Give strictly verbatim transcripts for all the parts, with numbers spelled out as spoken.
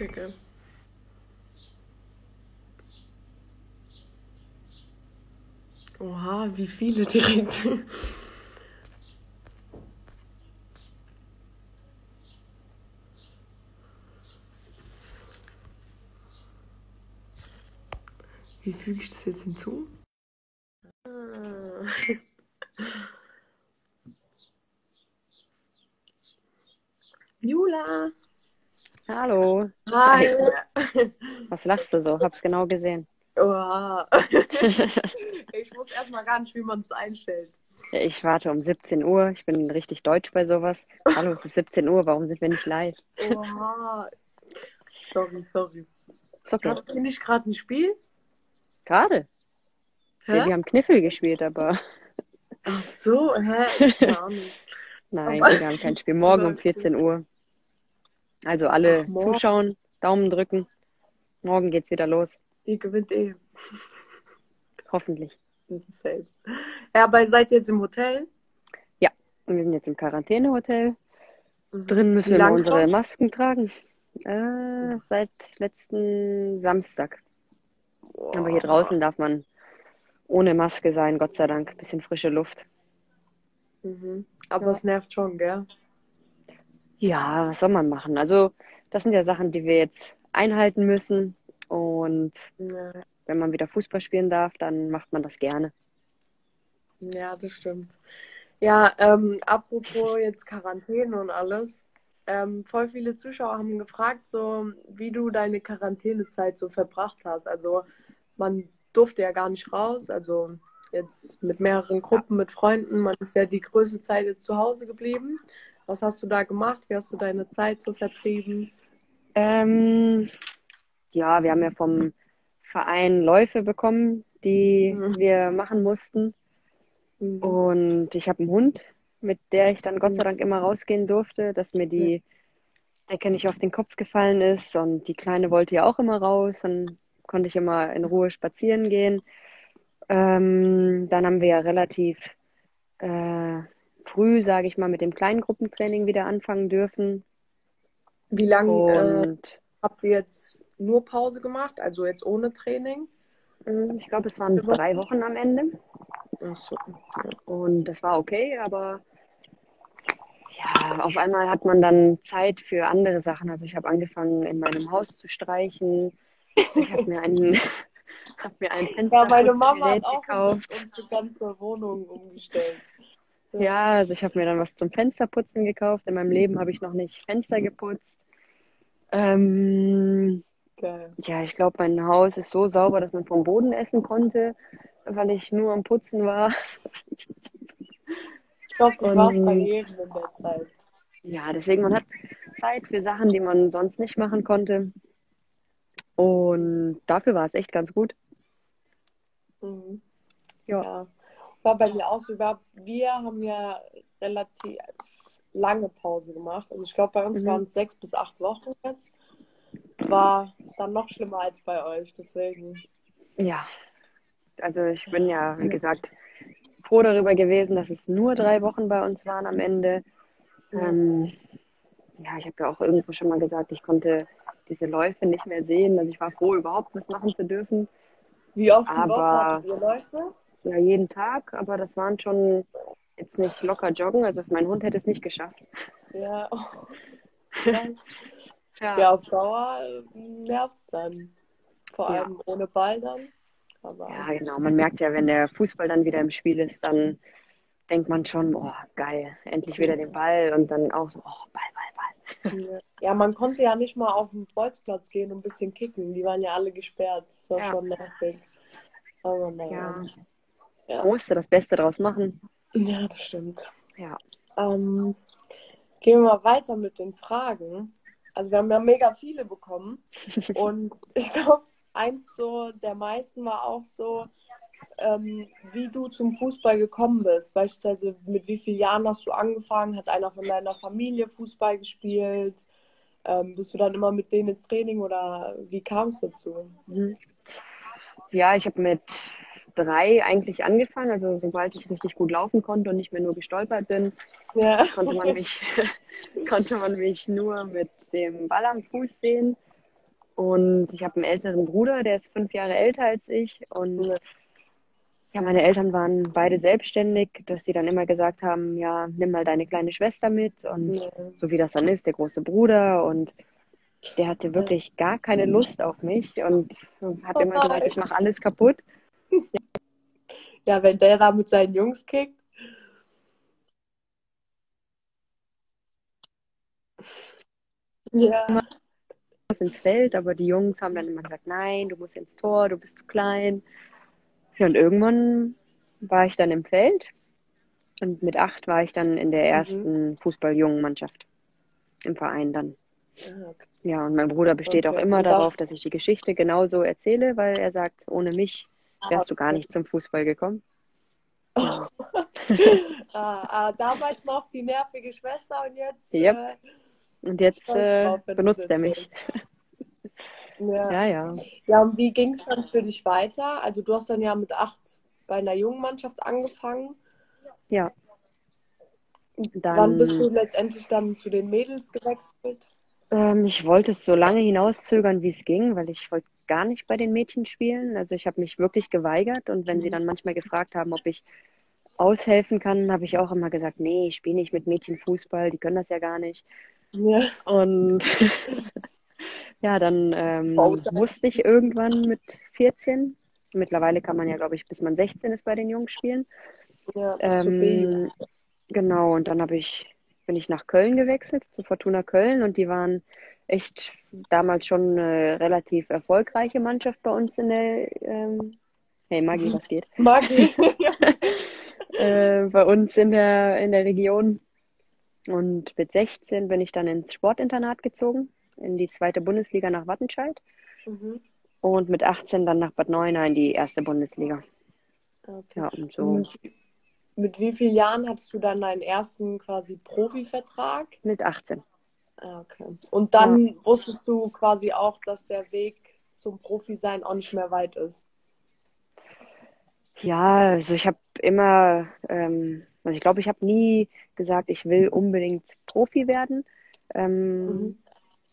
checke. Oha, wie viele direkt. Wie füge ich das jetzt hinzu? Ah. Jula. Hallo. Hi. Hi. Was lachst du so? Hab's genau gesehen. Oha. Ich wusste erstmal gar nicht, wie man es einstellt. Ja, ich warte um siebzehn Uhr. Ich bin richtig deutsch bei sowas. Hallo, es ist siebzehn Uhr. Warum sind wir nicht live? Oha. Sorry, sorry. Ist okay. Habt ihr nicht gerade ein Spiel? Gerade. Wir, Hä? wir haben Kniffel gespielt, aber Ach so, hä? Keine Ahnung. nein, Aber wir haben kein Spiel. Morgen um vierzehn Uhr. Also ach, alle morgen. zuschauen, Daumen drücken. Morgen geht's wieder los. Ihr gewinnt eh. Hoffentlich. Safe. Ja, aber seid ihr jetzt im Hotel? Ja, und wir sind jetzt im Quarantänehotel. Mhm. Drin müssen Wie wir immer lange unsere schon? Masken tragen. Äh, seit letzten Samstag. Aber hier Boah. draußen darf man ohne Maske sein, Gott sei Dank. Bisschen frische Luft. Mhm. Aber Ja. es nervt schon, gell? Ja, was soll man machen? Also, das sind ja Sachen, die wir jetzt einhalten müssen. Und Ja, wenn man wieder Fußball spielen darf, dann macht man das gerne. ja, das stimmt. Ja, ähm, apropos jetzt Quarantäne und alles. Ähm, voll viele Zuschauer haben gefragt, so wie du deine Quarantänezeit so verbracht hast. Also man durfte ja gar nicht raus. Also jetzt mit mehreren Ja. Gruppen, mit Freunden. Man ist ja die größte Zeit jetzt zu Hause geblieben. Was hast du da gemacht? Wie hast du deine Zeit so vertrieben? Ähm, ja, wir haben ja vom Verein Läufe bekommen, die Mhm. wir machen mussten. Mhm. Und ich habe einen Hund, mit der ich dann Gott sei Mhm. Dank immer rausgehen durfte, dass mir Ja. die Decke nicht auf den Kopf gefallen ist. Und die Kleine wollte ja auch immer raus. Dann konnte ich immer in Ruhe spazieren gehen. Ähm, dann haben wir ja relativ äh, früh, sage ich mal, mit dem kleinen Gruppentraining wieder anfangen dürfen. Wie lange äh, Und habt ihr jetzt nur Pause gemacht? Also jetzt ohne Training? äh, ich glaube, es waren drei Wochen am Ende. Ach so. Und das war okay, aber ja, auf einmal hat man dann Zeit für andere Sachen. Also ich habe angefangen, in meinem Haus zu streichen. Ich habe mir ein, hab mir ein Ja, meine Mama hat Fensterputzgerät auch uns, gekauft. unsere ganze Wohnung umgestellt. Ja, Ja, also ich habe mir dann was zum Fensterputzen gekauft. In meinem Leben habe ich noch nicht Fenster geputzt. Ähm, geil. ja, ich glaube, mein Haus ist so sauber, dass man vom Boden essen konnte, weil ich nur am Putzen war. Ich glaube, das war es bei Und jedem in der Zeit. ja, deswegen, man hat Zeit für Sachen, die man sonst nicht machen konnte. Und dafür war es echt ganz gut. Mhm. Ja. Ja, war bei mir auch so. Wir wir haben ja relativ lange Pause gemacht. Also ich glaube, bei uns Mhm. waren es sechs bis acht Wochen jetzt. Es war dann noch schlimmer als bei euch, deswegen. Ja, also ich bin ja, wie gesagt, froh darüber gewesen, dass es nur drei Wochen bei uns waren am Ende. Ja. Ähm, ja, ich habe ja auch irgendwo schon mal gesagt, ich konnte diese Läufe nicht mehr sehen. Also ich war froh, überhaupt was machen zu dürfen. Wie oft die Woche hattet Aber ihr Läufe? ja, jeden Tag. Aber das waren schon jetzt nicht locker joggen. Also mein Hund hätte es nicht geschafft. Ja, krass. Ja. Ja, auf Dauer nervt es dann. Vor Ja, allem ohne Ball dann. Aber ja, genau. Man merkt ja, wenn der Fußball dann wieder im Spiel ist, dann denkt man schon, oh, geil, endlich wieder den Ball. Und dann auch so, oh, Ball, Ball, Ball. ja, ja, man konnte ja nicht mal auf den Bolzplatz gehen und ein bisschen kicken. Die waren ja alle gesperrt. Das war Ja, schon nervig. Aber naja. ja. Ja, Man musste das Beste draus machen. ja, das stimmt. Ja. Ähm, gehen wir mal weiter mit den Fragen. Also wir haben ja mega viele bekommen. Und ich glaube, eins so der meisten war auch so, ähm, wie du zum Fußball gekommen bist. Beispielsweise mit wie vielen Jahren hast du angefangen? Hat einer von deiner Familie Fußball gespielt? Ähm, bist du dann immer mit denen ins Training oder wie kam es dazu? Mhm. Ja, ich habe mit drei eigentlich angefangen. Also sobald ich richtig gut laufen konnte und nicht mehr nur gestolpert bin, Ja. konnte man mich, konnte man mich nur mit dem Ball am Fuß sehen. Und ich habe einen älteren Bruder, der ist fünf Jahre älter als ich. Und Ja, ja, meine Eltern waren beide selbstständig, dass die dann immer gesagt haben, ja, nimm mal deine kleine Schwester mit. Und ja, so wie das dann ist, der große Bruder. Und der hatte ja. wirklich gar keine Lust auf mich und hat Oh immer gesagt, ich nein. mache alles kaputt. Ja, wenn der da mit seinen Jungs kickt. Ja. Ich muss ins Feld, aber die Jungs haben dann immer gesagt, nein, du musst ins Tor, du bist zu klein. Ja, und irgendwann war ich dann im Feld und mit acht war ich dann in der Mhm. ersten Fußballjungenmannschaft im Verein dann. Ah, okay. Ja, und mein Bruder besteht auch Okay. immer Und darauf, das, dass ich die Geschichte genauso erzähle, weil er sagt, ohne mich ah, wärst du gar okay. nicht zum Fußball gekommen. Ja, Ah, ah, damals noch die nervige Schwester und jetzt yep. äh, Und jetzt stolz äh, drauf, wenn du es benutzt er mich. erzählst. Ja. Ja, ja, Ja, und wie ging es dann für dich weiter? Also du hast dann ja mit acht bei einer jungen Mannschaft angefangen. ja. Wann bist Dann du letztendlich dann zu den Mädels gewechselt? Ähm, ich wollte es so lange hinauszögern, wie es ging, weil ich wollte gar nicht bei den Mädchen spielen. Also ich habe mich wirklich geweigert und wenn sie Mhm. dann manchmal gefragt haben, ob ich aushelfen kann, habe ich auch immer gesagt, nee, ich spiele nicht mit Mädchen Fußball, die können das ja gar nicht. Ja. Und ja, dann Oh, ähm, musste ich irgendwann mit vierzehn, mittlerweile kann man ja, glaube ich, bis man sechzehn ist bei den Jungs spielen. ja, bis zur Ähm, B-Jugend. genau, und dann habe ich, bin ich nach Köln gewechselt, zu Fortuna Köln und die waren echt damals schon eine relativ erfolgreiche Mannschaft bei uns in der, ähm, hey Maggi, was geht? Maggi. Ja, okay. äh, bei uns in der, in der Region. Und mit sechzehn bin ich dann ins Sportinternat gezogen, in die zweite Bundesliga nach Wattenscheid. Mhm. Und mit achtzehn dann nach Bad Neuenahr in die erste Bundesliga. Okay. Ja, und so Und mit wie vielen Jahren hattest du dann deinen ersten quasi Profivertrag? mit achtzehn. Ah, okay. Und Ja. dann wusstest du quasi auch, dass der Weg zum Profi-Sein auch nicht mehr weit ist. Ja, also ich habe immer, ähm, also ich glaube, ich habe nie gesagt, ich will unbedingt Profi werden. Mhm. Ähm,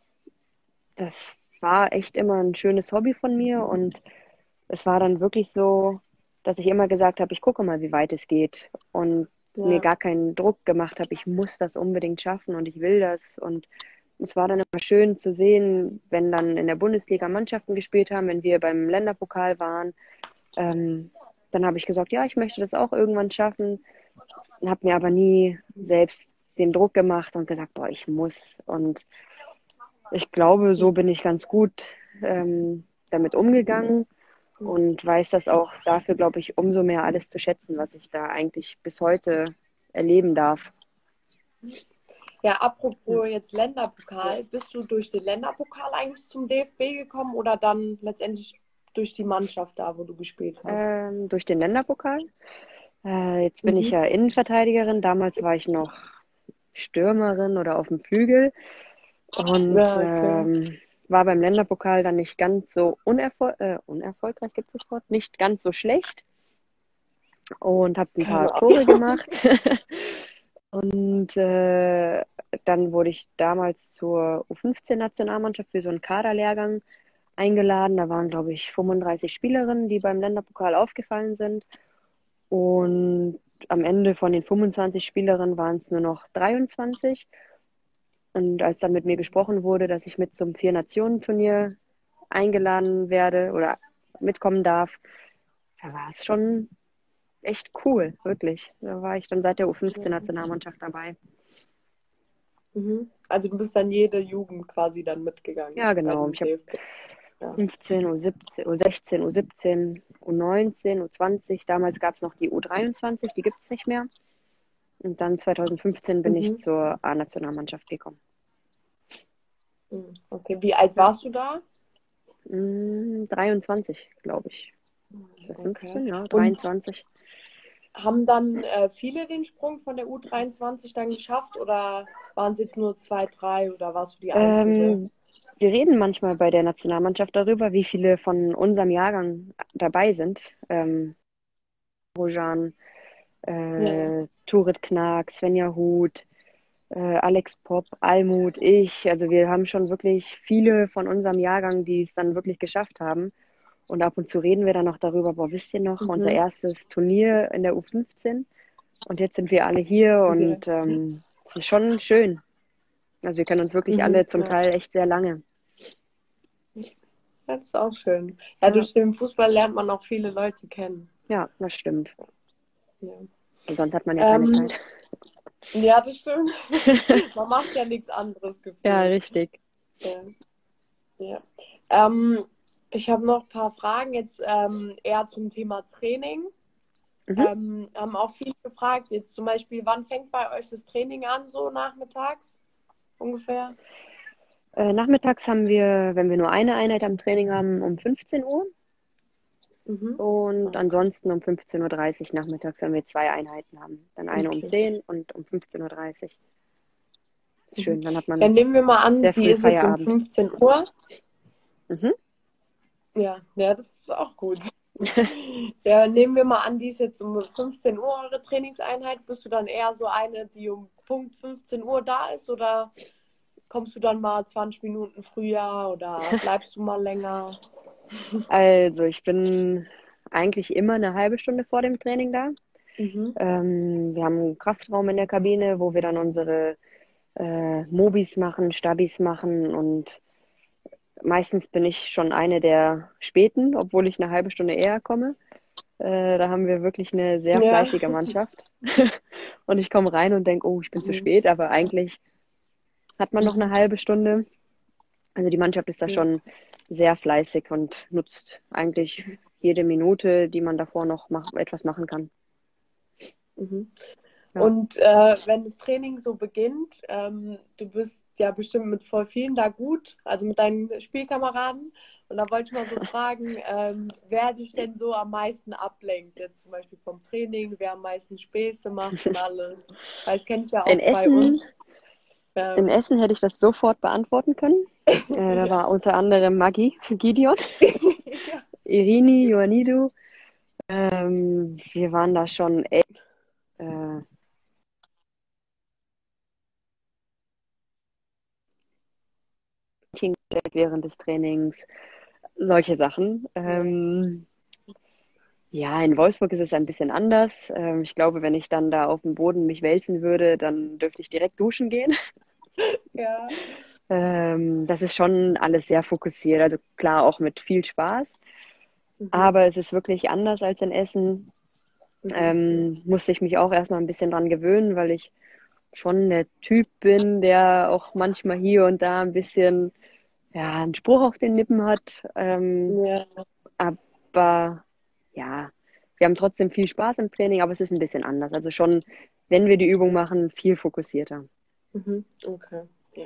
das war echt immer ein schönes Hobby von mir und es war dann wirklich so, dass ich immer gesagt habe, ich gucke mal, wie weit es geht und mir Ja, gar keinen Druck gemacht habe, ich muss das unbedingt schaffen und ich will das und es war dann immer schön zu sehen, wenn dann in der Bundesliga Mannschaften gespielt haben, wenn wir beim Länderpokal waren. Ähm, dann habe ich gesagt, ja, ich möchte das auch irgendwann schaffen, habe mir aber nie selbst den Druck gemacht und gesagt, boah, ich muss. Und ich glaube, so bin ich ganz gut ähm, damit umgegangen und weiß das auch dafür, glaube ich, umso mehr alles zu schätzen, was ich da eigentlich bis heute erleben darf. ja, Ja. apropos jetzt Länderpokal, bist du durch den Länderpokal eigentlich zum D F B gekommen oder dann letztendlich durch die Mannschaft da, wo du gespielt hast? Ähm, durch den Länderpokal. Äh, jetzt bin ich Mhm. ja Innenverteidigerin. Damals war ich noch Stürmerin oder auf dem Flügel. Und Ja, okay. ähm, war beim Länderpokal dann nicht ganz so unerfol äh, unerfolgreich, gibt es das Wort? Nicht ganz so schlecht und habe ein paar Keine Tore Ahnung. gemacht. Und äh, dann wurde ich damals zur U fünfzehn-Nationalmannschaft für so einen Kaderlehrgang eingeladen. Da waren, glaube ich, fünfunddreißig Spielerinnen, die beim Länderpokal aufgefallen sind. Und am Ende von den fünfundzwanzig Spielerinnen waren es nur noch dreiundzwanzig. Und als dann mit mir gesprochen wurde, dass ich mit zum Vier-Nationen-Turnier eingeladen werde oder mitkommen darf, da war es schon echt cool, wirklich. Da war ich dann seit der U fünfzehn-Nationalmannschaft dabei. Mhm. Also du bist dann jede Jugend quasi dann mitgegangen Ja, bei genau. dem Ich habe D F B. Ja. fünfzehn, U siebzehn, U sechzehn, U siebzehn, U neunzehn, U zwanzig. Damals gab es noch die U dreiundzwanzig, die gibt es nicht mehr. Und dann zweitausendfünfzehn bin ich Mhm. zur A-Nationalmannschaft gekommen. Mhm. Okay, wie alt Ja. warst du da? Mm, dreiundzwanzig, glaube ich. Okay. fünfzehn, ja, Und dreiundzwanzig. haben dann äh, viele den Sprung von der U dreiundzwanzig dann geschafft oder waren es jetzt nur zwei, drei oder warst du die Einzige? Ähm, wir reden manchmal bei der Nationalmannschaft darüber, wie viele von unserem Jahrgang dabei sind. Ähm, Bojan, Ja. äh, Turit Knaak, Svenja Huth, äh, Alex Popp, Almut, ich. Also wir haben schon wirklich viele von unserem Jahrgang, die es dann wirklich geschafft haben. Und ab und zu reden wir dann noch darüber, boah, wisst ihr noch, unser Mhm. erstes Turnier in der U fünfzehn. Und jetzt sind wir alle hier Ja. und ähm, es ist schon schön. Also wir kennen uns wirklich Mhm. alle zum Ja. Teil echt sehr lange. Das ist auch schön. Ja, Ja, durch den Fußball lernt man auch viele Leute kennen. ja, das stimmt. Ja, Sonst hat man ja keine ähm, Zeit. ja, das stimmt. Man macht ja nichts anderes Ja, gefühlt. richtig. Ja. Ja. Ähm, ich habe noch ein paar Fragen jetzt ähm, eher zum Thema Training. Mhm. Ähm, haben auch viele gefragt, jetzt zum Beispiel, wann fängt bei euch das Training an, so nachmittags ungefähr? Äh, nachmittags haben wir, wenn wir nur eine Einheit am Training haben, um fünfzehn Uhr Mhm. und Okay. ansonsten um fünfzehn Uhr dreißig nachmittags, wenn wir zwei Einheiten haben. Dann eine um Okay. zehn und um fünfzehn Uhr dreißig. Ist Mhm. schön, dann hat Ja, man nehmen wir mal an, sehr die früh ist jetzt um Feierabend. fünfzehn Uhr. Mhm. Ja, ja, das ist auch gut. Ja, nehmen wir mal an, die ist jetzt um fünfzehn Uhr eure Trainingseinheit. Bist du dann eher so eine, die um Punkt fünfzehn Uhr da ist oder kommst du dann mal zwanzig Minuten früher oder bleibst du mal länger? Also ich bin eigentlich immer eine halbe Stunde vor dem Training da. Mhm. Ähm, wir haben einen Kraftraum in der Kabine, wo wir dann unsere äh, Mobis machen, Stabis machen und meistens bin ich schon eine der Späten, obwohl ich eine halbe Stunde eher komme. Äh, da haben wir wirklich eine sehr Ja. fleißige Mannschaft. Und ich komme rein und denke, oh, ich bin zu Mhm. spät, aber eigentlich hat man noch eine Mhm. halbe Stunde. Also die Mannschaft ist da Ja. schon sehr fleißig und nutzt eigentlich jede Minute, die man davor noch mach, etwas machen kann. Mhm. Ja. Und äh, wenn das Training so beginnt, ähm, du bist ja bestimmt mit voll vielen da gut, also mit deinen Spielkameraden. Und da wollte ich mal so fragen, ähm, wer dich denn so am meisten ablenkt, jetzt zum Beispiel vom Training, wer am meisten Späße macht und alles. Weil das kenne ich ja In auch bei uns. Essen, in Ähm, Essen hätte ich das sofort beantworten können. Äh, da ja. war unter anderem Maggi, Gideon, Ja. Irini, Ioannidou. Ähm, wir waren da schon echt äh, während des Trainings, solche Sachen. Ja. Ähm, ja, in Wolfsburg ist es ein bisschen anders. Ähm, ich glaube, wenn ich dann da auf dem Boden mich wälzen würde, dann dürfte ich direkt duschen gehen. Ja. Ähm, das ist schon alles sehr fokussiert. Also klar, auch mit viel Spaß. Mhm. Aber es ist wirklich anders als in Essen. Mhm. Ähm, musste ich mich auch erstmal ein bisschen dran gewöhnen, weil ich schon der Typ bin, der auch manchmal hier und da ein bisschen, ja, einen Spruch auf den Lippen hat. Ähm, Ja. aber ja, wir haben trotzdem viel Spaß im Training, aber es ist ein bisschen anders. Also schon, wenn wir die Übung machen, viel fokussierter. Mhm. Okay. Ja.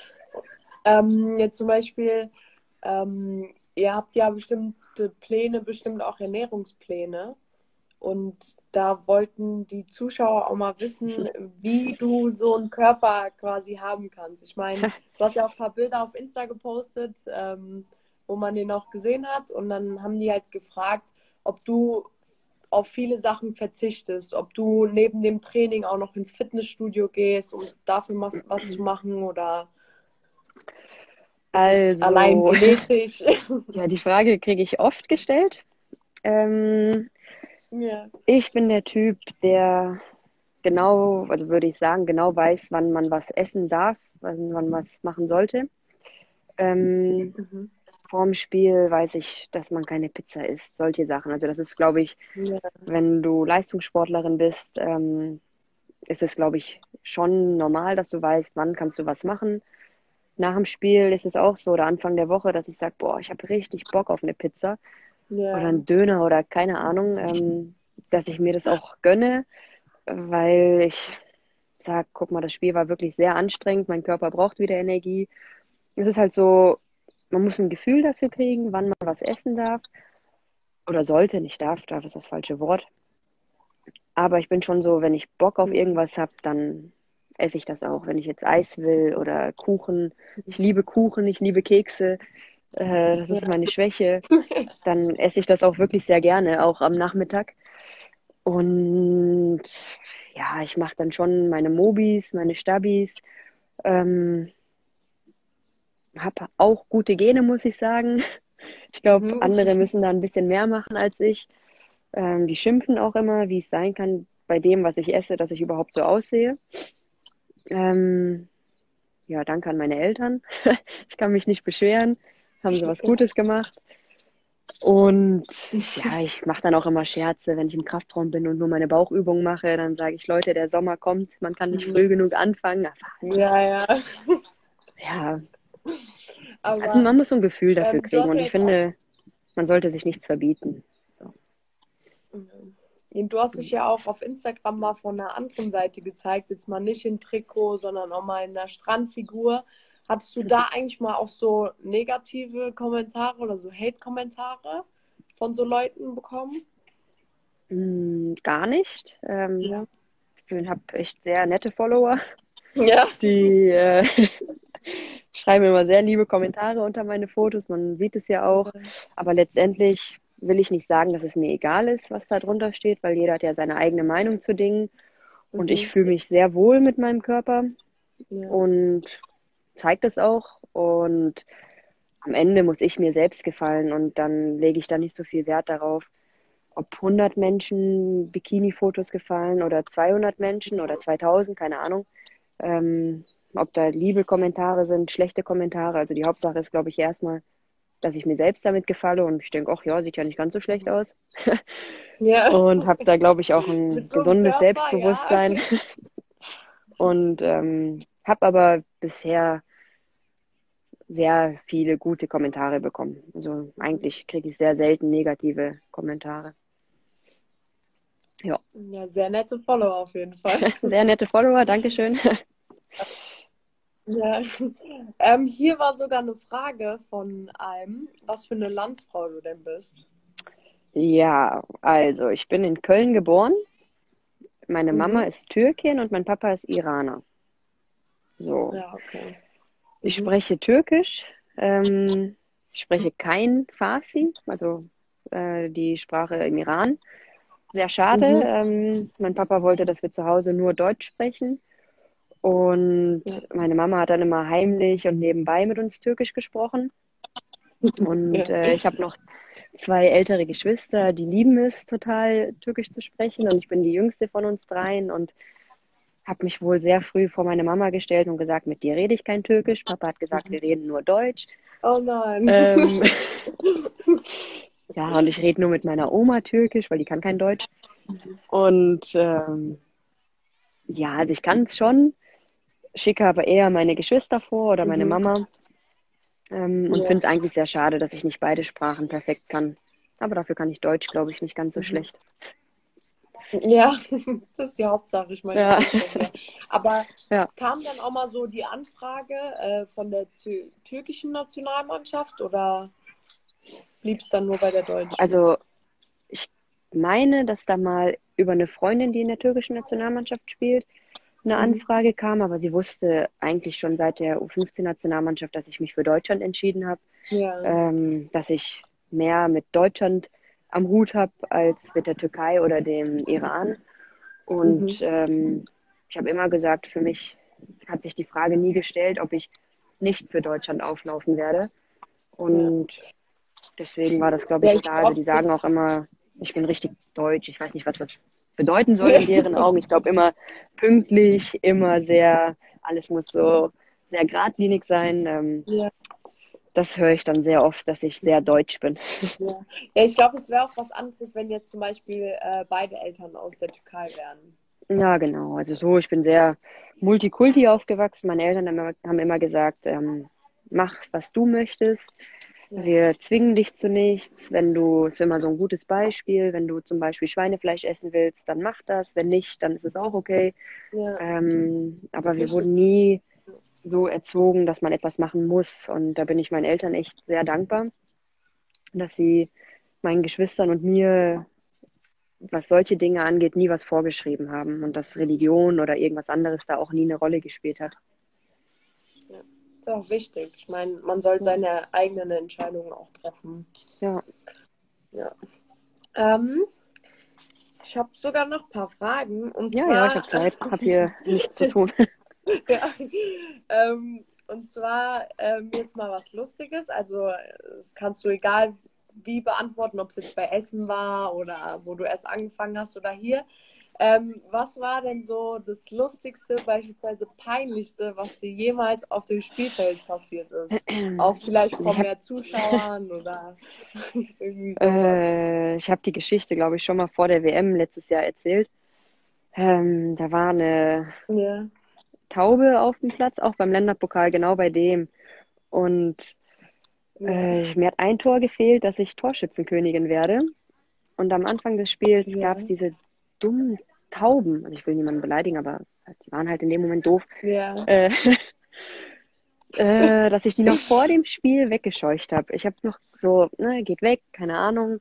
Ähm, jetzt zum Beispiel, ähm, ihr habt ja bestimmte Pläne, bestimmt auch Ernährungspläne. Und da wollten die Zuschauer auch mal wissen, wie du so einen Körper quasi haben kannst. Ich meine, du hast ja auch ein paar Bilder auf Insta gepostet, ähm, wo man den auch gesehen hat. Und dann haben die halt gefragt, ob du auf viele Sachen verzichtest, ob du neben dem Training auch noch ins Fitnessstudio gehst, um dafür was, was zu machen, oder ist es allein Also, genetisch? ja, die Frage kriege ich oft gestellt. Ähm, Ja. ich bin der Typ, der genau, also würde ich sagen, genau weiß, wann man was essen darf, wann man was machen sollte. Ähm, Mhm. vorm Spiel weiß ich, dass man keine Pizza isst, solche Sachen. Also das ist, glaube ich, Ja. wenn du Leistungssportlerin bist, ähm, ist es, glaube ich, schon normal, dass du weißt, wann kannst du was machen. Nach dem Spiel ist es auch so, oder Anfang der Woche, dass ich sage, boah, ich habe richtig Bock auf eine Pizza oder Ja. einen Döner oder keine Ahnung, ähm, dass ich mir das auch gönne, weil ich sage, guck mal, das Spiel war wirklich sehr anstrengend, mein Körper braucht wieder Energie. Es ist halt so, man muss ein Gefühl dafür kriegen, wann man was essen darf oder sollte, nicht darf, darf ist das falsche Wort. Aber ich bin schon so, wenn ich Bock auf Ja. irgendwas habe, dann esse ich das auch. Wenn ich jetzt Eis will oder Kuchen, ich liebe Kuchen, ich liebe Kekse, äh, das ist Ja. meine Schwäche, dann esse ich das auch wirklich sehr gerne, auch am Nachmittag. Und ja, ich mache dann schon meine Mobis, meine Stabis. Ähm, habe auch gute Gene, muss ich sagen. Ich glaube, Mhm. andere müssen da ein bisschen mehr machen als ich. Ähm, die schimpfen auch immer, wie es sein kann bei dem, was ich esse, dass ich überhaupt so aussehe. Ähm, ja, danke an meine Eltern. Ich kann mich nicht beschweren. Haben sie was Gutes gemacht. Und ja, ich mache dann auch immer Scherze, wenn ich im Kraftraum bin und nur meine Bauchübungen mache, dann sage ich, Leute, der Sommer kommt, man kann nicht früh genug anfangen. Ja, ja. Ja, also Aber man muss so ein Gefühl dafür ähm, du kriegen hast und ja ich jetzt auch, finde, man sollte sich nichts verbieten. So. mhm. Du hast dich ja auch auf Instagram mal von einer anderen Seite gezeigt, jetzt mal nicht in Trikot, sondern auch mal in der Strandfigur. Hattest du da eigentlich mal auch so negative Kommentare oder so Hate-Kommentare von so Leuten bekommen? Hm, gar nicht. Ähm, Ja. ich habe echt sehr nette Follower, Ja. die äh, schreiben immer sehr liebe Kommentare unter meine Fotos. Man sieht es ja auch. Aber letztendlich will ich nicht sagen, dass es mir egal ist, was da drunter steht, weil jeder hat ja seine eigene Meinung zu Dingen. Und ich Mhm. fühle mich sehr wohl mit meinem Körper Ja. und zeige das auch. Und am Ende muss ich mir selbst gefallen und dann lege ich da nicht so viel Wert darauf, ob hundert Menschen Bikini-Fotos gefallen oder zweihundert Menschen oder zweitausend, keine Ahnung. Ähm, ob da liebe Kommentare sind, schlechte Kommentare. Also die Hauptsache ist, glaube ich, erstmal, dass ich mir selbst damit gefalle und ich denke, ach ja, sieht ja nicht ganz so schlecht aus. Ja. Und habe da, glaube ich, auch Mit ein so einem gesundes Körper, ja. Selbstbewusstsein. Und ähm, habe aber bisher sehr viele gute Kommentare bekommen. Also eigentlich kriege ich sehr selten negative Kommentare. Ja, Ja, sehr nette Follower auf jeden Fall. sehr nette Follower, Dankeschön. Ja. Ähm, hier war sogar eine Frage von einem, was für eine Landsfrau du denn bist. Ja, also ich bin in Köln geboren. Meine Mama Mhm. ist Türkin und mein Papa ist Iraner. So, Ja, okay. ich Mhm. spreche Türkisch, ähm, ich spreche kein Farsi, also äh, die Sprache im Iran. Sehr schade. Mhm. Ähm, mein Papa wollte, dass wir zu Hause nur Deutsch sprechen. Und Ja. meine Mama hat dann immer heimlich und nebenbei mit uns Türkisch gesprochen. Und Ja. äh, ich habe noch zwei ältere Geschwister, die lieben es total, Türkisch zu sprechen. Und ich bin die jüngste von uns dreien und habe mich wohl sehr früh vor meine Mama gestellt und gesagt, mit dir rede ich kein Türkisch. Papa hat gesagt, wir reden nur Deutsch. Oh nein. Ähm, ja, und ich rede nur mit meiner Oma Türkisch, weil die kann kein Deutsch. Und ähm, ja, also ich kann es schon, schicke aber eher meine Geschwister vor oder meine Mhm. Mama. Ähm, und Ja. finde es eigentlich sehr schade, dass ich nicht beide Sprachen perfekt kann. Aber dafür kann ich Deutsch, glaube ich, nicht ganz so Mhm. schlecht. Ja, das ist die Hauptsache. Ich meine, du Ja, kannst ja wieder. Aber ja. kam dann auch mal so die Anfrage äh, von der tü türkischen Nationalmannschaft oder blieb es dann nur bei der deutschen? Also ich meine, dass da mal über eine Freundin, die in der türkischen Nationalmannschaft spielt, eine Mhm. Anfrage kam, aber sie wusste eigentlich schon seit der U fünfzehn-Nationalmannschaft, dass ich mich für Deutschland entschieden habe, Ja. ähm, dass ich mehr mit Deutschland am Hut habe als mit der Türkei oder dem Iran. Mhm. Und ähm, ich habe immer gesagt, für mich hat sich die Frage nie gestellt, ob ich nicht für Deutschland auflaufen werde. Ja. Und deswegen war das, glaube Ja, ich, ich klar. Also glaube, die sagen das. auch immer, ich bin richtig deutsch. Ich weiß nicht, was das bedeuten soll in deren Augen. Ich glaube immer pünktlich, immer sehr, alles muss so sehr geradlinig sein. Ähm, Ja. das höre ich dann sehr oft, dass ich sehr deutsch bin. Ja, ja, ich glaube, es wäre auch was anderes, wenn jetzt zum Beispiel äh, beide Eltern aus der Türkei wären. Ja, genau. Also so, ich bin sehr multikulti aufgewachsen. Meine Eltern haben immer, haben immer gesagt, ähm, mach, was du möchtest. Ja, Wir zwingen dich zu nichts. Wenn du, es ist immer so ein gutes Beispiel, wenn du zum Beispiel Schweinefleisch essen willst, dann mach das. Wenn nicht, dann ist es auch okay. ja, Ähm, aber wir richtig. wurden nie so erzogen, dass man etwas machen muss. Und da bin ich meinen Eltern echt sehr dankbar, dass sie meinen Geschwistern und mir, was solche Dinge angeht, nie was vorgeschrieben haben und dass Religion oder irgendwas anderes da auch nie eine Rolle gespielt hat. Ja. Ist auch wichtig. Ich meine, man soll Ja, seine eigenen Entscheidungen auch treffen. ja. Ja. Ähm, ich habe sogar noch ein paar Fragen. Und Ja, ja, ich zwar, habe Zeit, habe hier nichts zu tun. ja, ähm, und zwar ähm, jetzt mal was Lustiges. Also, das kannst du egal wie beantworten, ob es jetzt bei Essen war oder wo du erst angefangen hast oder hier. Ähm, was war denn so das Lustigste, beispielsweise Peinlichste, was dir jemals auf dem Spielfeld passiert ist? Auch vielleicht Ich von habe mehr Zuschauern oder irgendwie sowas. äh, ich hab die Geschichte, glaube ich, schon mal vor der W M letztes Jahr erzählt. Ähm, da war eine Ja, Taube auf dem Platz, auch beim Länderpokal, genau bei dem. Und ja, äh, mir hat ein Tor gefehlt, dass ich Torschützenkönigin werde. Und am Anfang des Spiels gab es ja, diese dummen Tauben. Also ich will niemanden beleidigen, aber die waren halt in dem Moment doof. ja, Äh, äh, dass ich die noch vor dem Spiel weggescheucht habe. Ich habe noch so, ne, geht weg, keine Ahnung.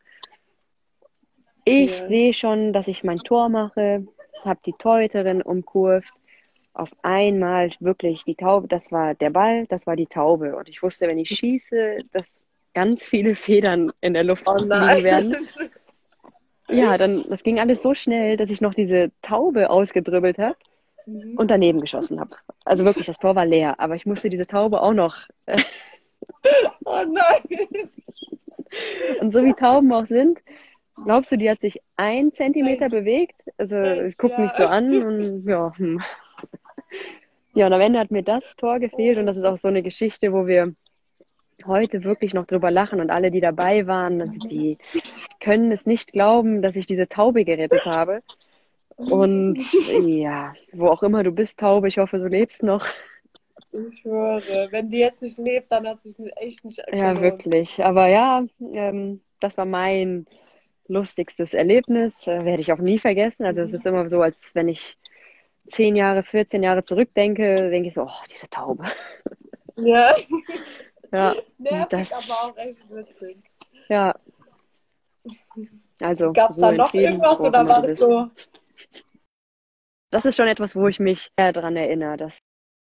Ich ja. sehe schon, dass ich mein Tor mache, habe die Torhüterin umkurvt. Auf einmal wirklich die Taube, das war der Ball, das war die Taube. Und ich wusste, wenn ich schieße, dass ganz viele Federn in der Luft Oh fliegen nein. werden. Ja, dann, das ging alles so schnell, dass ich noch diese Taube ausgedribbelt habe Mhm. und daneben geschossen habe. Also wirklich, das Tor war leer, aber ich musste diese Taube auch noch. Oh nein. Und so wie Tauben auch sind, glaubst du, die hat sich ein Zentimeter Frech, bewegt? Also ich frech, gucke mich ja. so an und ja, hm. Ja, und am Ende hat mir das Tor gefehlt und Oh. das ist auch so eine Geschichte, wo wir heute wirklich noch drüber lachen und alle, die dabei waren, also die können es nicht glauben, dass ich diese Taube gerettet habe. Und ja, wo auch immer du bist, Taube, ich hoffe, du lebst noch. Ich schwöre, wenn die jetzt nicht lebt, dann hat es sich echt nicht Ja, gelohnt. wirklich. Aber ja, ähm, das war mein lustigstes Erlebnis. Äh, werde ich auch nie vergessen. Also es ist immer so, als wenn ich zehn Jahre, vierzehn Jahre zurückdenke, denke ich so, oh, diese Taube. Ja, Ja, nervig, aber das, auch echt witzig. ja, also Gab es da Ruhe in noch Frieden, irgendwas wo auch oder immer war du das bist. so? Das ist schon etwas, wo ich mich sehr daran erinnere. Das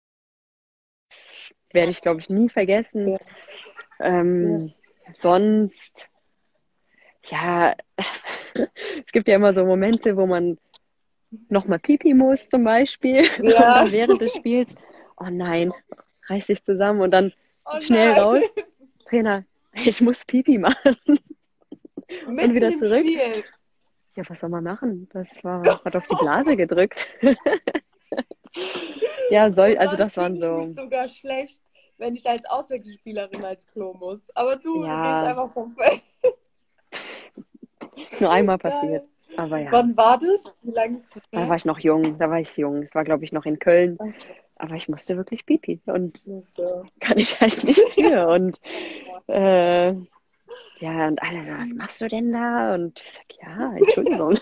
werde ich, glaube ich, nie vergessen. Ja, ja. Ähm, sonst, ja, es gibt ja immer so Momente, wo man nochmal Pipi muss zum Beispiel und Ja. dann während des Spiels, oh nein, reiß dich zusammen und dann Oh schnell nein. raus. Trainer, ich muss Pipi machen und Mitten wieder im zurück. Spiel. Ja, was soll man machen? Das war, hat auf die Blase gedrückt. Ja, soll, Und also dann das fühle waren ich mich so, sogar schlecht, wenn ich als Auswechselspielerin als Klo muss. Aber du, du gehst ja, einfach vom Feld. ist nur einmal passiert. Geil. Aber ja, Wann war das? Wie lange ist das da war her? ich noch jung, da war ich jung. Es war, glaube ich, noch in Köln. Achso, Aber ich musste wirklich Pipi und das so. kann ich halt nichts für. Und äh, ja, und alle so, was machst du denn da? Und ich sag, ja, Entschuldigung.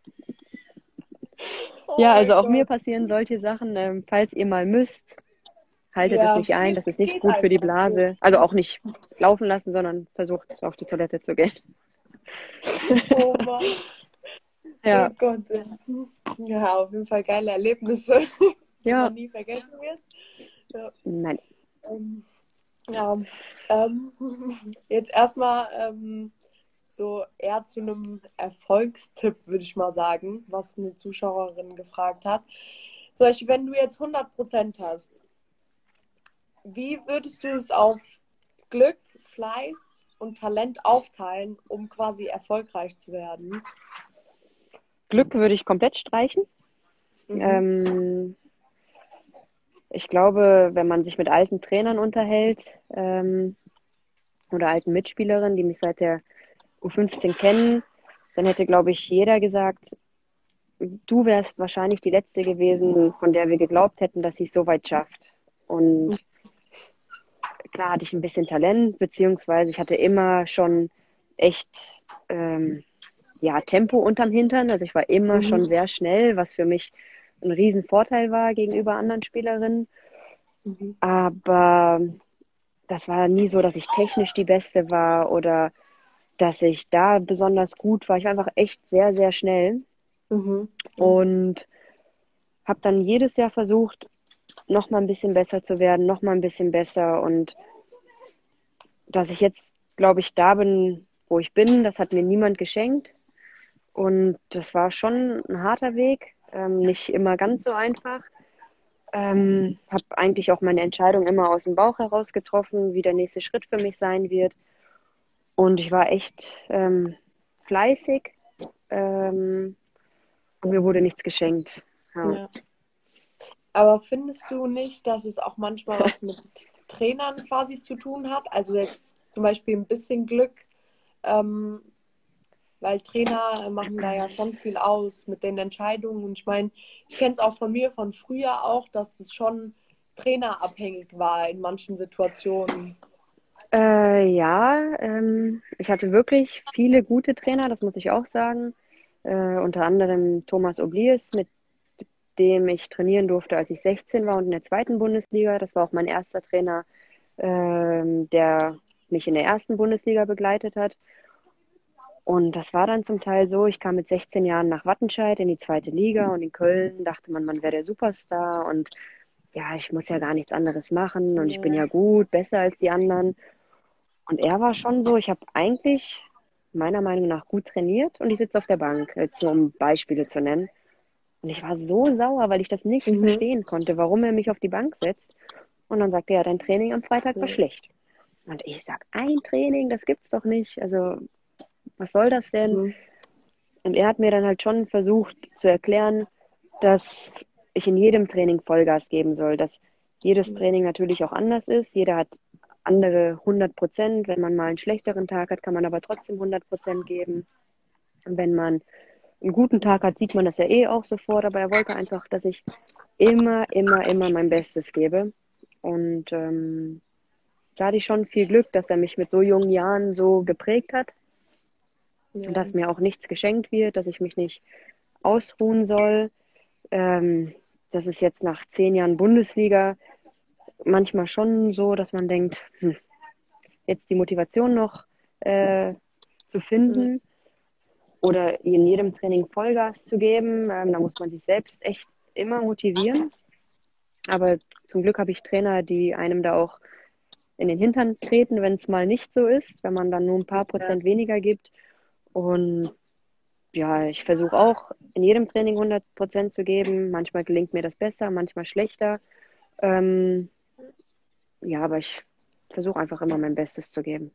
Oh Ja, also mein auch mir Gott. passieren solche Sachen. Ähm, falls ihr mal müsst, haltet es Ja, nicht ein. geht, Das ist nicht geht gut für die einfach nicht. Blase. Also auch nicht laufen lassen, sondern versucht auf die Toilette zu gehen. Oh Mann. Oh Ja, Gott. Ja, auf jeden Fall geile Erlebnisse, die ja, man nie vergessen wird. Ja, nein. ähm, ja ähm, jetzt erstmal ähm, so eher zu einem Erfolgstipp, würde ich mal sagen, was eine Zuschauerin gefragt hat. Zum Beispiel, wenn du jetzt hundert Prozent hast, wie würdest du es auf Glück, Fleiß und Talent aufteilen, um quasi erfolgreich zu werden? Glück würde ich komplett streichen. Mhm. Ähm, ich glaube, wenn man sich mit alten Trainern unterhält ähm, oder alten Mitspielerinnen, die mich seit der U fünfzehn kennen, dann hätte, glaube ich, jeder gesagt, du wärst wahrscheinlich die Letzte gewesen, von der wir geglaubt hätten, dass sie es so weit schafft. Und klar hatte ich ein bisschen Talent, beziehungsweise ich hatte immer schon echt ähm, ja, Tempo unterm Hintern. Also ich war immer schon Mhm. sehr schnell, was für mich ein Riesenvorteil war gegenüber anderen Spielerinnen. Mhm. Aber das war nie so, dass ich technisch die Beste war oder dass ich da besonders gut war. Ich war einfach echt sehr, sehr schnell Mhm. Mhm. und habe dann jedes Jahr versucht, noch mal ein bisschen besser zu werden, noch mal ein bisschen besser. Und dass ich jetzt, glaube ich, da bin, wo ich bin, das hat mir niemand geschenkt. Und das war schon ein harter Weg, ähm, nicht immer ganz so einfach. Ähm, habe eigentlich auch meine Entscheidung immer aus dem Bauch heraus getroffen, wie der nächste Schritt für mich sein wird. Und ich war echt ähm, fleißig, ähm, und mir wurde nichts geschenkt. Ja. Ja. Aber findest du nicht, dass es auch manchmal was mit Trainern quasi zu tun hat? Also jetzt zum Beispiel ein bisschen Glück, ähm, weil Trainer machen da ja schon viel aus mit den Entscheidungen. Und ich meine, ich kenne es auch von mir von früher auch, dass es schon trainerabhängig war in manchen Situationen. Äh, ja, ähm, ich hatte wirklich viele gute Trainer, das muss ich auch sagen. Äh, unter anderem Thomas Oblies, mit dem ich trainieren durfte, als ich sechzehn war und in der zweiten Bundesliga. Das war auch mein erster Trainer, ähm, der mich in der ersten Bundesliga begleitet hat. Und das war dann zum Teil so, ich kam mit sechzehn Jahren nach Wattenscheid in die zweite Liga und in Köln dachte man, man wäre der Superstar und ja, ich muss ja gar nichts anderes machen und ich bin Ja. ja gut, besser als die anderen. Und er war schon so, ich habe eigentlich meiner Meinung nach gut trainiert und ich sitze auf der Bank, jetzt nur um Beispiele zu nennen. Und ich war so sauer, weil ich das nicht Mhm. verstehen konnte, warum er mich auf die Bank setzt. Und dann sagte er, ja, dein Training am Freitag war Ja. schlecht. Und ich sag, ein Training, das gibt's doch nicht. Also, was soll das denn? Mhm. Und er hat mir dann halt schon versucht zu erklären, dass ich in jedem Training Vollgas geben soll, dass jedes Training natürlich auch anders ist. Jeder hat andere hundert Prozent. Wenn man mal einen schlechteren Tag hat, kann man aber trotzdem hundert Prozent geben. Und wenn man einen guten Tag hat, sieht man das ja eh auch sofort. Aber er wollte einfach, dass ich immer, immer, immer mein Bestes gebe. Und ähm, da hatte ich schon viel Glück, dass er mich mit so jungen Jahren so geprägt hat und Ja. dass mir auch nichts geschenkt wird, dass ich mich nicht ausruhen soll. Ähm, das ist jetzt nach zehn Jahren Bundesliga manchmal schon so, dass man denkt, hm, jetzt die Motivation noch äh, zu Ja. finden oder in jedem Training Vollgas zu geben. Ähm, da muss man sich selbst echt immer motivieren. Aber zum Glück habe ich Trainer, die einem da auch in den Hintern treten, wenn es mal nicht so ist, wenn man dann nur ein paar Ja. Prozent weniger gibt. Und ja, ich versuche auch in jedem Training hundert Prozent zu geben. Manchmal gelingt mir das besser, manchmal schlechter. Ähm, ja, aber ich versuche einfach immer mein Bestes zu geben.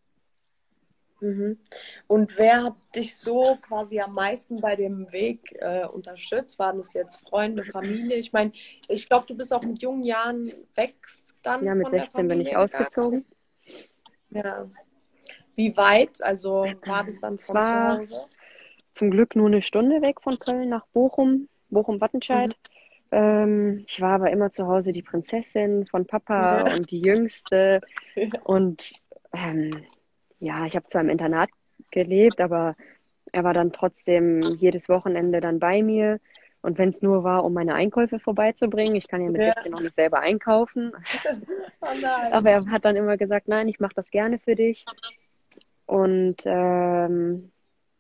Mhm. Und wer hat dich so quasi am meisten bei dem Weg äh, unterstützt? Waren es jetzt Freunde, Familie? Ich meine, ich glaube, du bist auch mit jungen Jahren weg dann Ja, mit von der sechzehn bin ich Familie gegangen. ausgezogen. Ja. Wie weit? Also war das dann Es von zu war Hause? zum Glück nur eine Stunde weg von Köln nach Bochum, Mhm. Bochum-Wattenscheid. Ähm, ich war aber immer zu Hause die Prinzessin von Papa Ja. und die Jüngste. Ja. Und ähm, ja, ich habe zwar im Internat gelebt, aber er war dann trotzdem jedes Wochenende dann bei mir. Und wenn es nur war, um meine Einkäufe vorbeizubringen, ich kann ja mit Ja. sechzehn noch nicht selber einkaufen. Oh Aber nein. er hat dann immer gesagt, nein, ich mache das gerne für dich. Und ähm,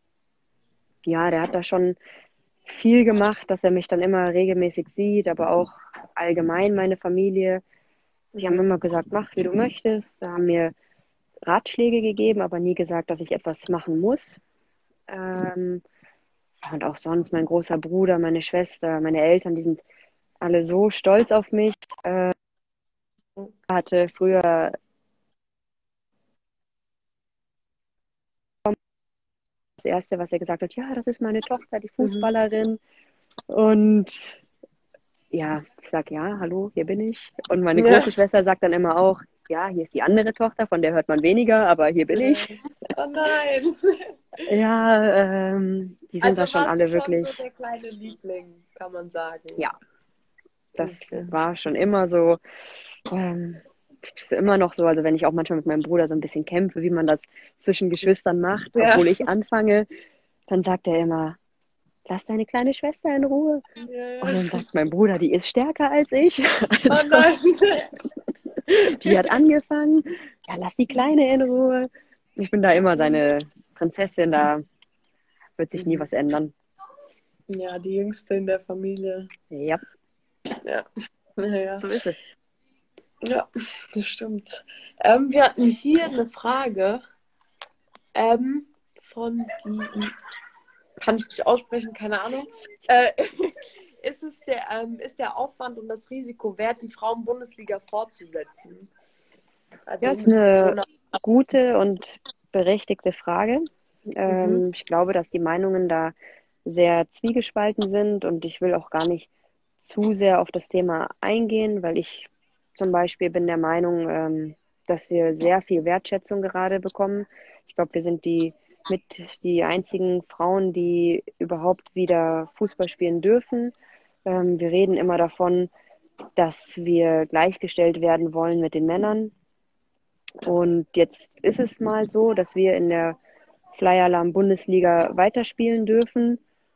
ja, der hat da schon viel gemacht, dass er mich dann immer regelmäßig sieht, aber auch allgemein meine Familie. Die haben Mhm. immer gesagt, mach, wie du möchtest. Da haben mir Ratschläge gegeben, aber nie gesagt, dass ich etwas machen muss. Ähm, ja, und auch sonst mein großer Bruder, meine Schwester, meine Eltern, die sind alle so stolz auf mich. Äh, hatte früher das Erste, was er gesagt hat, ja, das ist meine Tochter, die Mhm. Fußballerin. Und ja, ich sag ja, hallo, hier bin ich. Und meine Ja. große Schwester sagt dann immer auch, ja, hier ist die andere Tochter, von der hört man weniger, aber hier bin Ja. ich. Oh nein. Ja, ähm, die sind da Also schon warst du alle schon so wirklich, der kleine Liebling, kann man sagen. ja, das Okay. war schon immer so. Ähm, ist immer noch so, also wenn ich auch manchmal mit meinem Bruder so ein bisschen kämpfe, wie man das zwischen Geschwistern macht, Ja. obwohl ich anfange, dann sagt er immer, lass deine kleine Schwester in Ruhe. Und Ja. dann sagt mein Bruder, die ist stärker als ich. Oh Also, nein. die hat angefangen. Ja, lass die Kleine in Ruhe. Ich bin da immer seine Prinzessin, da wird sich nie Mhm. was ändern. Ja, die Jüngste in der Familie. Ja, Ja. Ja, so ist es. ja, das stimmt. Ähm, wir hatten hier eine Frage ähm, von die kann ich nicht aussprechen, keine Ahnung. Äh, ist es der, ähm, ist der Aufwand und das Risiko wert, die Frauen-Bundesliga fortzusetzen? Also Ja, um ist die eine Corona. gute und berechtigte Frage. Mhm. Ähm, ich glaube, dass die Meinungen da sehr zwiegespalten sind und ich will auch gar nicht zu sehr auf das Thema eingehen, weil ich zum Beispiel bin der Meinung, ähm, dass wir sehr viel Wertschätzung gerade bekommen. Ich glaube, wir sind die mit die einzigen Frauen, die überhaupt wieder Fußball spielen dürfen. Ähm, wir reden immer davon, dass wir gleichgestellt werden wollen mit den Männern. Und jetzt ist es mal so, dass wir in der Flyer Alarm Bundesliga weiterspielen dürfen.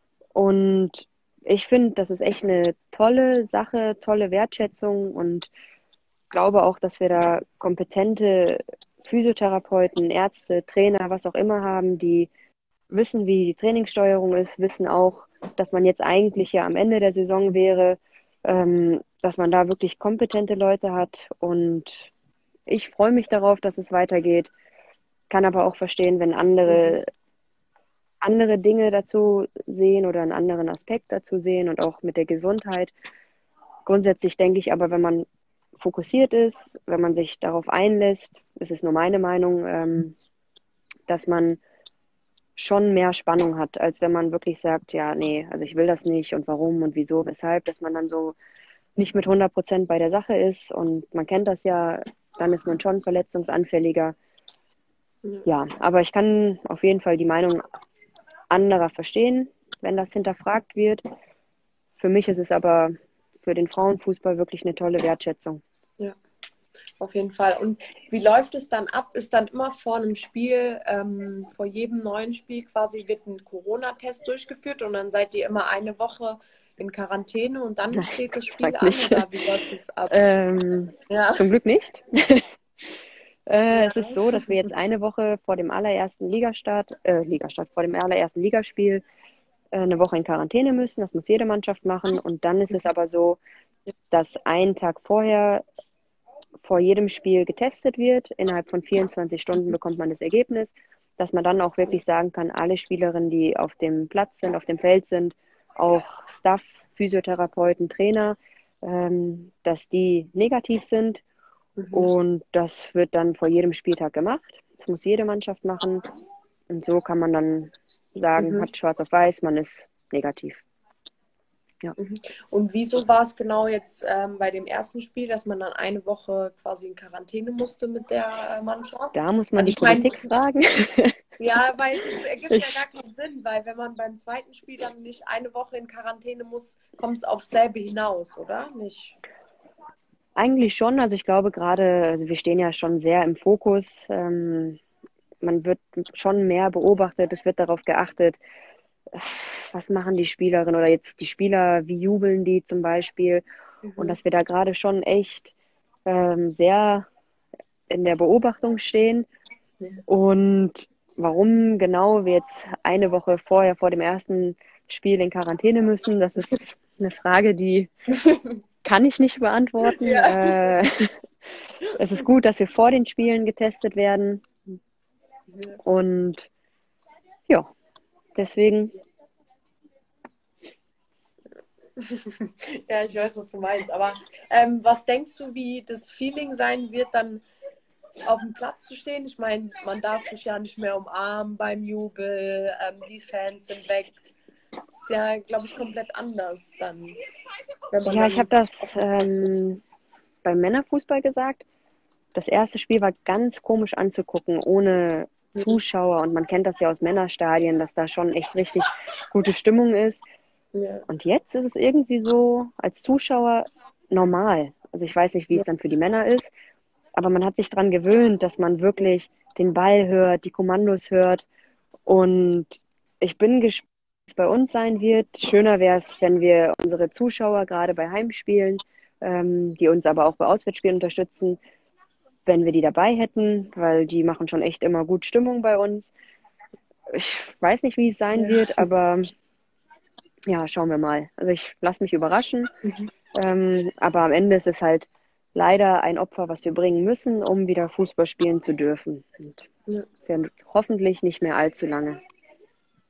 Und ich finde, das ist echt eine tolle Sache, tolle Wertschätzung und glaube auch, dass wir da kompetente Physiotherapeuten, Ärzte, Trainer, was auch immer haben, die wissen, wie die Trainingssteuerung ist, wissen auch, dass man jetzt eigentlich ja am Ende der Saison wäre, ähm, dass man da wirklich kompetente Leute hat. Und ich freue mich darauf, dass es weitergeht, kann aber auch verstehen, wenn Mhm. andere andere Dinge dazu sehen oder einen anderen Aspekt dazu sehen und auch mit der Gesundheit. Grundsätzlich denke ich aber, wenn man fokussiert ist, wenn man sich darauf einlässt, das ist nur meine Meinung, ähm, dass man schon mehr Spannung hat, als wenn man wirklich sagt, ja, nee, also ich will das nicht und warum und wieso, weshalb, dass man dann so nicht mit hundert Prozent bei der Sache ist und man kennt das ja, dann ist man schon verletzungsanfälliger. Ja. Ja, aber ich kann auf jeden Fall die Meinung anderer verstehen, wenn das hinterfragt wird. Für mich ist es aber für den Frauenfußball wirklich eine tolle Wertschätzung. Ja. Auf jeden Fall. Und wie läuft es dann ab? Ist dann immer vor einem Spiel, ähm, vor jedem neuen Spiel quasi wird ein Corona-Test durchgeführt und dann seid ihr immer eine Woche in Quarantäne und dann Nein, steht das Gott sei Spiel Dank an nicht. oder wie läuft es ab? Ähm, Ja. zum Glück nicht. Äh, Ja. es ist so, dass wir jetzt eine Woche vor dem allerersten Ligastart, äh, Ligastart, vor dem allerersten Ligaspiel äh, eine Woche in Quarantäne müssen. Das muss jede Mannschaft machen. Und dann ist es aber so, dass einen Tag vorher vor jedem Spiel getestet wird. Innerhalb von vierundzwanzig Stunden bekommt man das Ergebnis, dass man dann auch Ja. wirklich sagen kann, alle Spielerinnen, die auf dem Platz sind, auf dem Feld sind, auch Staff, Physiotherapeuten, Trainer, ähm, dass die negativ sind. Mhm. Und das wird dann vor jedem Spieltag gemacht. Das muss jede Mannschaft machen. Und so kann man dann sagen, Mhm. hat schwarz auf weiß, man ist negativ. Ja. Mhm. Und wieso war es genau jetzt ähm, bei dem ersten Spiel, dass man dann eine Woche quasi in Quarantäne musste mit der äh, Mannschaft? Da muss man Also die ich meine, Politik fragen. ja, weil das ergibt ja gar Ich keinen Sinn, weil wenn man beim zweiten Spiel dann nicht eine Woche in Quarantäne muss, kommt es aufs selbe hinaus, oder? Nicht? Eigentlich schon. Also ich glaube gerade, also wir stehen ja schon sehr im Fokus. Ähm, man wird schon mehr beobachtet. Es wird darauf geachtet, was machen die Spielerinnen oder jetzt die Spieler, wie jubeln die zum Beispiel. Und Mhm. dass wir da gerade schon echt ähm, sehr in der Beobachtung stehen. Ja. Und warum genau wir jetzt eine Woche vorher, vor dem ersten Spiel in Quarantäne müssen, das ist eine Frage, die kann ich nicht beantworten. Ja. Äh, es ist gut, dass wir vor den Spielen getestet werden. Ja. Und ja, deswegen, Ja, ich weiß, was du meinst. Aber ähm, was denkst du, wie das Feeling sein wird, dann auf dem Platz zu stehen? Ich meine, man darf sich ja nicht mehr umarmen beim Jubel, ähm, die Fans sind weg. Das ist ja, glaube ich, komplett anders dann, wenn man ja, ich habe dann das auf dem Platz ist. ähm, beim Männerfußball gesagt. Das erste Spiel war ganz komisch anzugucken, ohne Mhm. Zuschauer. Und man kennt das ja aus Männerstadien, dass da schon echt richtig gute Stimmung ist. Ja. Und jetzt ist es irgendwie so als Zuschauer normal. Also ich weiß nicht, wie Ja. es dann für die Männer ist, aber man hat sich daran gewöhnt, dass man wirklich den Ball hört, die Kommandos hört. Und ich bin gespannt, wie es bei uns sein wird. Schöner wäre es, wenn wir unsere Zuschauer gerade bei Heimspielen, ähm, die uns aber auch bei Auswärtsspielen unterstützen, wenn wir die dabei hätten, weil die machen schon echt immer gut Stimmung bei uns. Ich weiß nicht, wie es sein Ja. wird, aber ja, schauen wir mal. Also ich lasse mich überraschen. Ähm, aber am Ende ist es halt leider ein Opfer, was wir bringen müssen, um wieder Fußball spielen zu dürfen. Und Ja. ist ja hoffentlich nicht mehr allzu lange.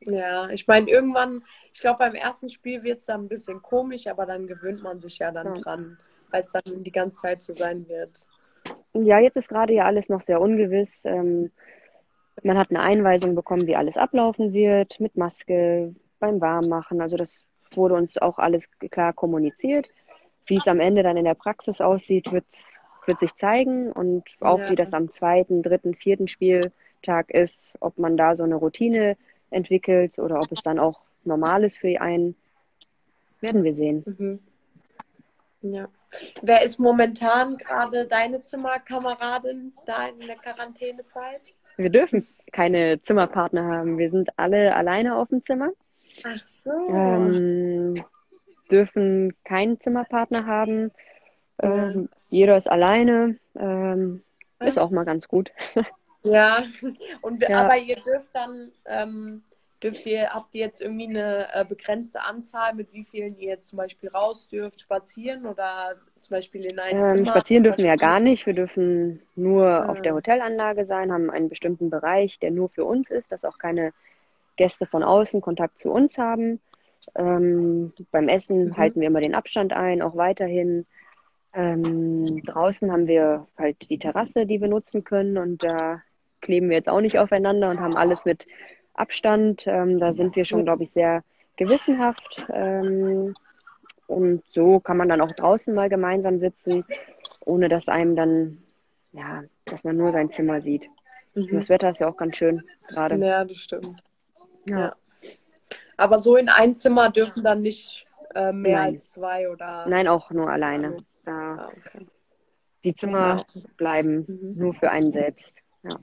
Ja, ich meine, irgendwann, ich glaube, beim ersten Spiel wird es dann ein bisschen komisch, aber dann gewöhnt man sich ja dann Ja. dran, weil es dann die ganze Zeit so sein wird. Ja, jetzt ist gerade ja alles noch sehr ungewiss. Ähm, man hat eine Einweisung bekommen, wie alles ablaufen wird, mit Maske, beim Warmmachen. Also das wurde uns auch alles klar kommuniziert. Wie es am Ende dann in der Praxis aussieht, wird, wird sich zeigen und auch Ja, wie das am zweiten, dritten, vierten Spieltag ist, ob man da so eine Routine entwickelt oder ob es dann auch normal ist für einen, werden wir sehen. mhm. Ja. Wer ist momentan gerade deine Zimmerkameradin da in der Quarantänezeit? Wir dürfen keine Zimmerpartner haben. Wir sind alle alleine auf dem Zimmer. Ach so. Ähm, dürfen keinen Zimmerpartner haben. Ja. Ähm, jeder ist alleine. Ähm, ist auch Was? mal ganz gut. Ja, und Ja, aber ihr dürft dann, ähm, dürft ihr, habt ihr jetzt irgendwie eine äh, begrenzte Anzahl, mit wie vielen ihr jetzt zum Beispiel raus dürft, spazieren oder zum Beispiel in ein ähm, Zimmer spazieren dürfen wir ja verspielen? gar nicht. Wir dürfen nur auf der Ah, Hotelanlage sein, haben einen bestimmten Bereich, der nur für uns ist, dass auch keine Gäste von außen Kontakt zu uns haben. Ähm, beim Essen mhm. halten wir immer den Abstand ein, auch weiterhin. Ähm, draußen haben wir halt die Terrasse, die wir nutzen können und da kleben wir jetzt auch nicht aufeinander und haben alles mit Abstand. Ähm, da sind wir Ja, schon, glaube ich, sehr gewissenhaft. Ähm, und so kann man dann auch draußen mal gemeinsam sitzen, ohne dass einem dann, ja, dass man nur sein Zimmer sieht. Und mhm. das Wetter ist ja auch ganz schön gerade. Ja, das stimmt. Ja, Ja. Aber so in ein Zimmer dürfen dann nicht äh, mehr nein, als zwei oder nein, auch nur keine alleine. Ahnung. Da, Ah, okay. die Ja. Zimmer bleiben Mhm. nur für einen selbst. Ja.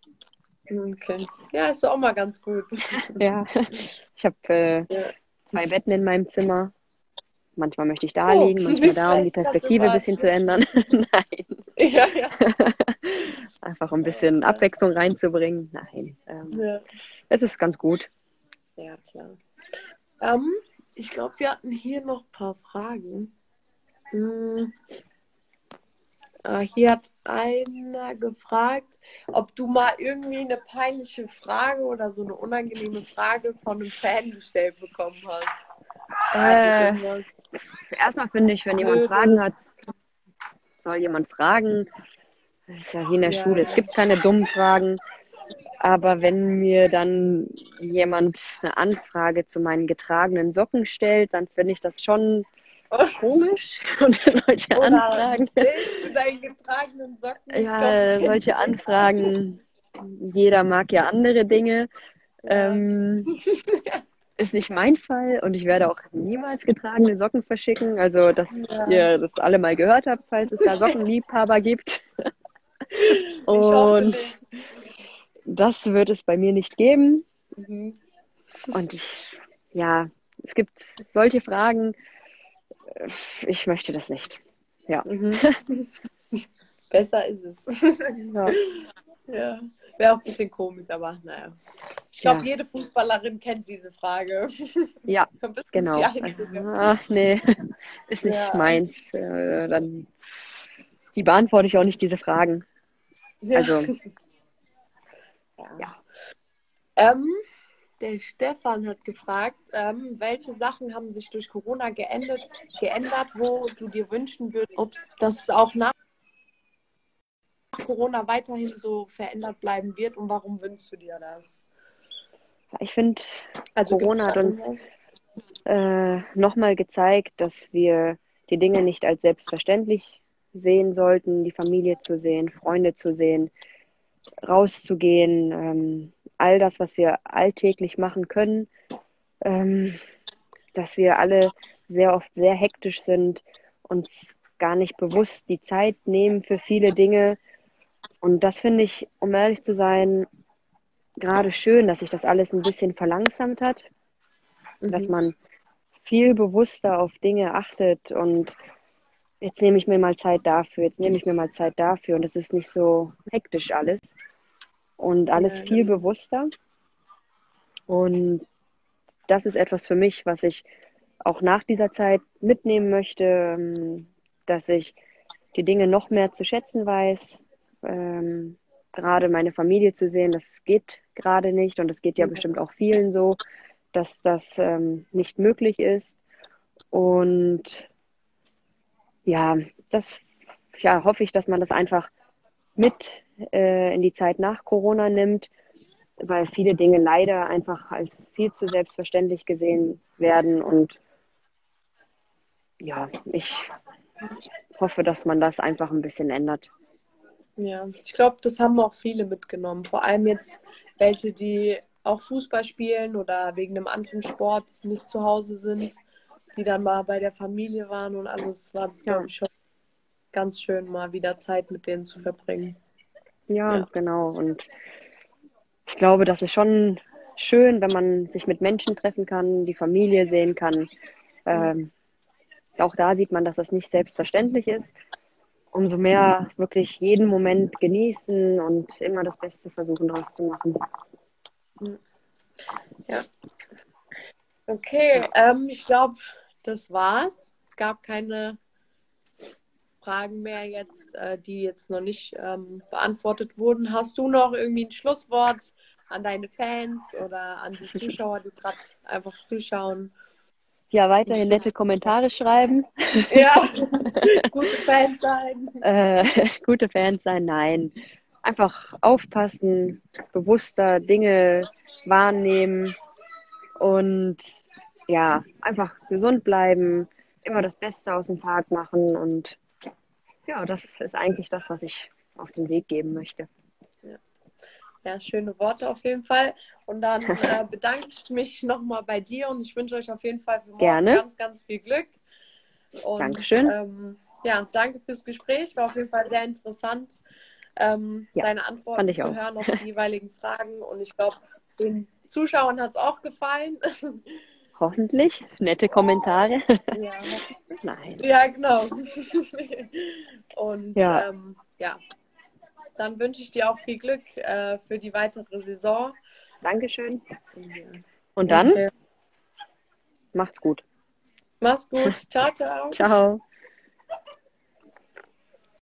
Okay. Ja, ist auch mal ganz gut. Ja, ich habe äh, Ja. zwei Betten in meinem Zimmer. Manchmal möchte ich da Oh, liegen, manchmal nicht da, um die schlecht, kannst du Perspektive ein mal bisschen zu switchen. ändern. Nein. Ja, ja. Einfach um ein Ja, bisschen krass. Abwechslung reinzubringen. Nein. Ähm, Ja, es ist ganz gut. ja, klar. Ähm, ich glaube, wir hatten hier noch ein paar Fragen. Hm, äh, hier hat einer gefragt, ob du mal irgendwie eine peinliche Frage oder so eine unangenehme Frage von einem Fan gestellt bekommen hast. Also Äh, irgendwas erstmal finde ich, wenn jemand Fragen hat, Blödes. soll jemand fragen. Das ist ja wie in der Ja, Schule. Es ja. gibt keine dummen Fragen. Aber wenn mir dann jemand eine Anfrage zu meinen getragenen Socken stellt, dann finde ich das schon komisch. Und solche Oder ein Anfragen, Bild zu deinen getragenen Socken. Ich glaube, das ja, kennt solche jeder. Anfragen, jeder mag ja andere Dinge. Ja. Ähm, ist nicht mein Fall und ich werde auch niemals getragene Socken verschicken. Also, dass Ja. ihr das alle mal gehört habt, falls es da Sockenliebhaber gibt. Ich hoffe Und nicht. das wird es bei mir nicht geben. Mhm. Und ich, ja, es gibt solche Fragen, ich möchte das nicht. Ja. Mhm. Besser ist es. Ja, Ja. Wäre auch ein bisschen komisch, aber naja. Ich glaube, ja, jede Fußballerin kennt diese Frage. ja, Du bist nicht die genau. Also, Einzige. ach, nee, ist nicht Ja. meins. Äh, dann, die beantworte ich auch nicht, diese Fragen. Ja. Also, ja. Ja. Ähm, der Stefan hat gefragt, ähm, welche Sachen haben sich durch Corona geändert, geändert, wo du dir wünschen würdest, dass es auch nach Corona weiterhin so verändert bleiben wird und warum wünschst du dir das? Ich finde, Also gibt es Corona da hat uns irgendwas? äh, nochmal gezeigt, dass wir die Dinge nicht als selbstverständlich sehen sollten, die Familie zu sehen, Freunde zu sehen, rauszugehen, ähm, all das, was wir alltäglich machen können, ähm, dass wir alle sehr oft sehr hektisch sind, uns gar nicht bewusst die Zeit nehmen für viele Dinge. Und das finde ich, um ehrlich zu sein, gerade schön, dass sich das alles ein bisschen verlangsamt hat, dass Mhm. man viel bewusster auf Dinge achtet und jetzt nehme ich mir mal Zeit dafür, jetzt nehme ich mir mal Zeit dafür und es ist nicht so hektisch alles und alles Ja, viel genau. bewusster und das ist etwas für mich, was ich auch nach dieser Zeit mitnehmen möchte, ähm, dass ich die Dinge noch mehr zu schätzen weiß, ähm, gerade meine Familie zu sehen, das geht gerade nicht und es geht ja Ja. bestimmt auch vielen so, dass das ähm, nicht möglich ist. Und ja, das ja, hoffe ich, dass man das einfach mit äh, in die Zeit nach Corona nimmt, weil viele Dinge leider einfach als viel zu selbstverständlich gesehen werden. Und ja, ich hoffe, dass man das einfach ein bisschen ändert. Ja, ich glaube, das haben auch viele mitgenommen. Vor allem jetzt welche, die auch Fußball spielen oder wegen einem anderen Sport nicht zu Hause sind, die dann mal bei der Familie waren und alles, war das, Ja, glaube ich, schon ganz schön, mal wieder Zeit mit denen zu verbringen. ja, Ja. genau. Und ich glaube, das ist schon schön, wenn man sich mit Menschen treffen kann, die Familie sehen kann. Ja. Ähm, auch da sieht man, dass das nicht selbstverständlich ist. Umso mehr wirklich jeden Moment genießen und immer das Beste versuchen draus zu machen. Ja. Okay, Ja, ähm, ich glaube, das war's. Es gab keine Fragen mehr jetzt, äh, die jetzt noch nicht ähm, beantwortet wurden. Hast du noch irgendwie ein Schlusswort an deine Fans oder an die Zuschauer, die gerade einfach zuschauen? ja, Ein weiterhin nette Schlusswort. Kommentare schreiben. Ja, gute Fans sein. äh, gute Fans sein, nein. Einfach aufpassen, bewusster Dinge wahrnehmen und ja, einfach gesund bleiben, immer das Beste aus dem Tag machen und ja, das ist eigentlich das, was ich auf den Weg geben möchte. Ja. Ja, schöne Worte auf jeden Fall. Und dann äh, bedanke ich mich nochmal bei dir und ich wünsche euch auf jeden Fall für morgen Gerne. ganz, ganz viel Glück. Und Dankeschön. ähm, ja, danke fürs Gespräch. War auf jeden Fall sehr interessant, ähm, Ja, deine fand Antworten ich zu auch. hören auf die jeweiligen Fragen. Und ich glaube, den Zuschauern hat es auch gefallen. Hoffentlich. Nette Kommentare. Ja, hoffentlich. Nein. Ja, genau. Und Ja, ähm, ja, dann wünsche ich dir auch viel Glück äh, für die weitere Saison. Dankeschön. Ja. Und dann Okay. macht's gut. Mach's gut. Ciao, ciao. Ciao.